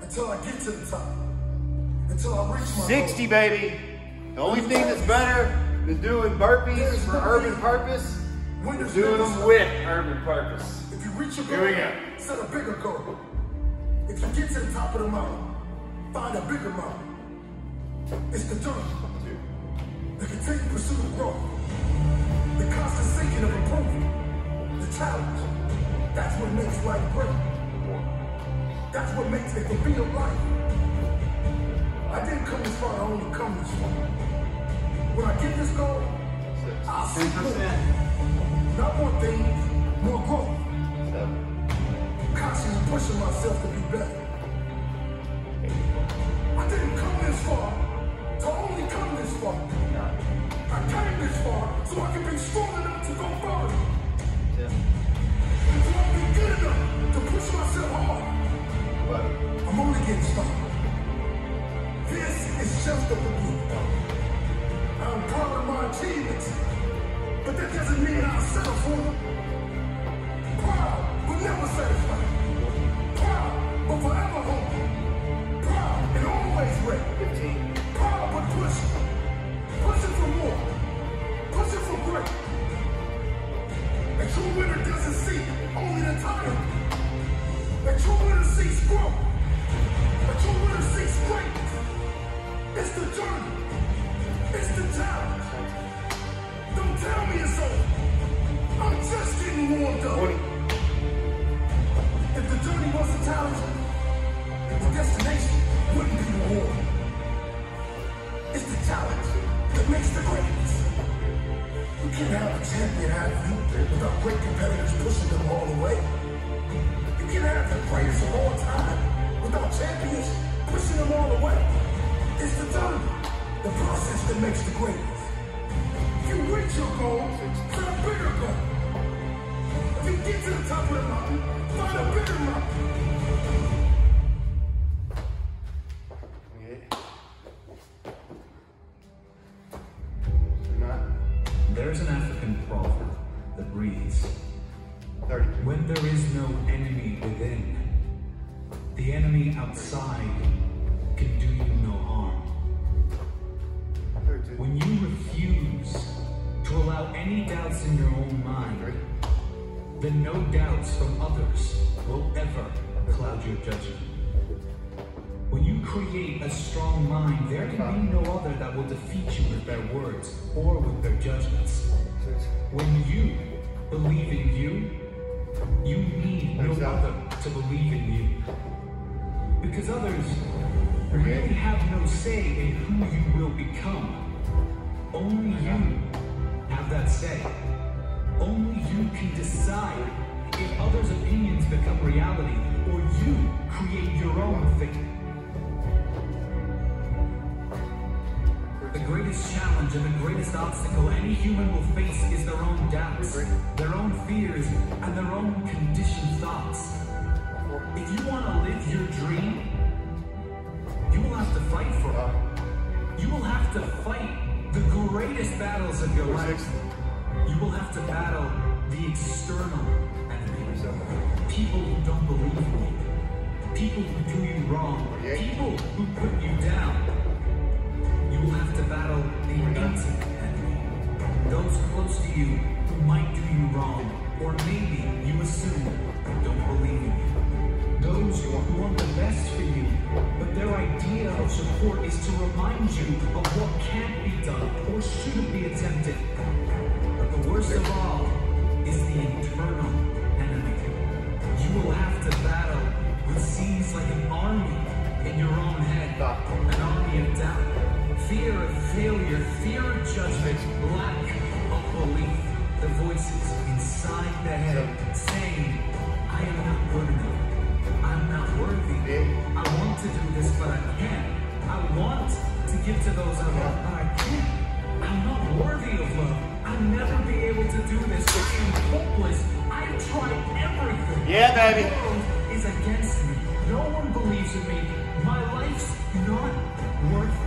until I get to the top. Until I reach my 60, goal. baby. The only thing that's better than doing burpees for urban purpose is doing them with urban purpose. If you reach your goal, Here we go. set a bigger goal. If you get to the top of the mountain, find a bigger mountain. It's the journey. The continued pursuit of growth. The constant seeking of improvement. The challenge. That's what makes life great. That's what makes a fulfilled life. I didn't come this far to only come this far. When I get this goal, I'll see more. Not more things, more growth. Constantly pushing myself to be better. I didn't come this far to only come this far. I came this far so I can be strong enough to go further. So I'll be good enough to push myself hard. I'm only getting started. This is just the beginning. I'm proud of my achievements, but that doesn't mean I'll settle for them. Proud, but never satisfied. Proud, but forever hungry. Proud and always ready. Proud, but pushing. Pushing for more. Pushing for great. A true winner doesn't seek only the title. A true winner seeks growth. A true winner seeks greatness. It's the journey. It's the challenge. Don't tell me it's over. I'm just getting warmed up. If the journey wasn't challenging, the destination wouldn't be rewarding. It's the challenge that makes the greatness. You can't have a champion athlete without great competitors pushing them all the way. You can't have the greatest of all time without champions pushing them all the way. It's the journey, the process that makes the greatness. If you reach your goal, set a bigger goal. If you get to the top of the mountain, find a bigger mountain. There's an African proverb that reads, when there is no enemy within, the enemy outside can do you no harm. When you refuse to allow any doubts in your own mind, then no doubts from others will ever cloud your judgment. When you create a strong mind, there can be no other that will defeat you with their words or with their judgments. When you believe in you, you need no other to believe in you. Because others really have no say in who you will become. Only you have that say. Only you can decide if others' opinions become reality or you create your own thinking. The greatest challenge and the greatest obstacle any human will face is their own doubts, their own fears, and their own conditioned thoughts. If you want to live your dream, you will have to fight for it. You will have to fight the greatest battles of your life. You will have to battle the external enemies. People who don't believe in you. People who do you wrong. People who put you down. You will have to battle the intimate enemy. Those close to you who might do you wrong, or maybe you assume don't believe in you. Those who want the best for you, but their idea of support is to remind you of what can't be done or shouldn't be attempted. But the worst of all is the internal enemy. You will have to battle what seems like an army in your own head, an army of doubt. Fear of failure, fear of judgment, lack of belief. The voices inside the head saying, I am not good enough. I'm not worthy. I want to do this, but I can't. I want to give to those I love, but I can't. I'm not worthy of love. I'll never be able to do this. I am hopeless. I've tried everything. Yeah, baby. The world is against me. No one believes in me. My life's not worth